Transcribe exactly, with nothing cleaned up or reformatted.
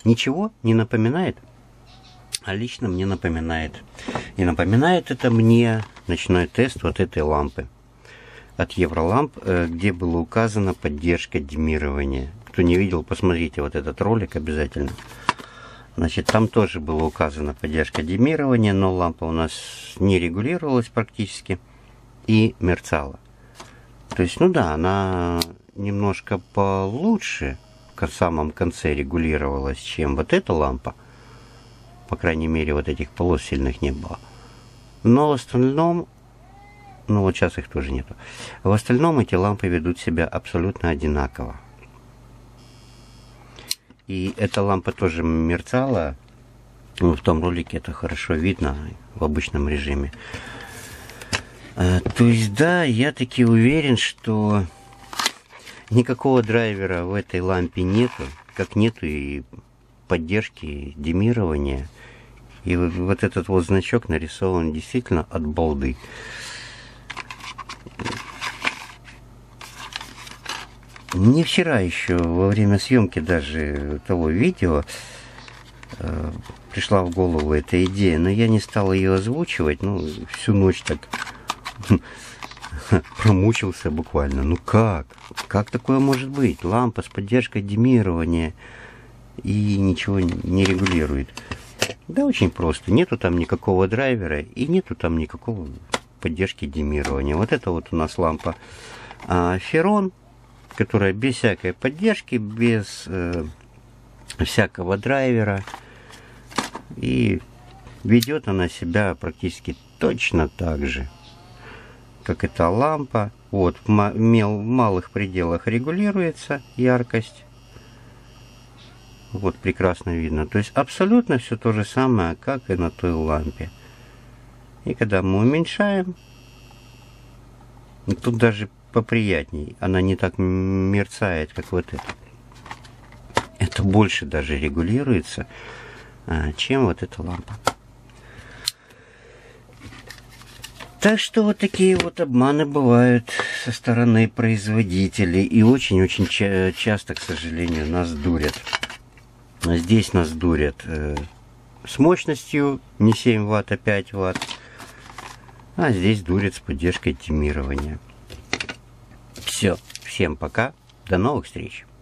Ничего не напоминает? А лично мне напоминает. И напоминает это мне ночной тест вот этой лампы от Евроламп, где было указано поддержка деммирования. Кто не видел, посмотрите вот этот ролик обязательно. Значит, там тоже было указано поддержка деммирования, но лампа у нас не регулировалась практически и мерцала. То есть, ну да, она немножко получше в самом конце регулировалась, чем вот эта лампа. По крайней мере, вот этих полос сильных не было. Но в остальном, ну вот сейчас их тоже нету. В остальном эти лампы ведут себя абсолютно одинаково. И эта лампа тоже мерцала. В том ролике это хорошо видно в обычном режиме. А, то есть, да, я таки уверен, что никакого драйвера в этой лампе нету, как нету и поддержки деммирования. И вот, вот этот вот значок нарисован действительно от балды. Мне вчера еще во время съемки даже того видео э, пришла в голову эта идея, но я не стал ее озвучивать, ну, всю ночь так промучился буквально. Ну как? Как такое может быть? Лампа с поддержкой деммирования и ничего не регулирует. Да очень просто. Нету там никакого драйвера и нету там никакого поддержки деммирования. Вот это вот у нас лампа а, Ферон, которая без всякой поддержки, без э, всякого драйвера. И ведет она себя практически точно так же, как эта лампа. Вот, в, ма- в малых пределах регулируется яркость. Вот, прекрасно видно. То есть абсолютно все то же самое, как и на той лампе. И когда мы уменьшаем, тут даже поприятней. Она не так мерцает, как вот это. Это больше даже регулируется, чем вот эта лампа. Так что вот такие вот обманы бывают со стороны производителей. И очень-очень ча- часто, к сожалению, нас дурят. Здесь нас дурят э, с мощностью не семь ватт, а пять ватт. А здесь дурят с поддержкой деммирования. Все. Всем пока. До новых встреч.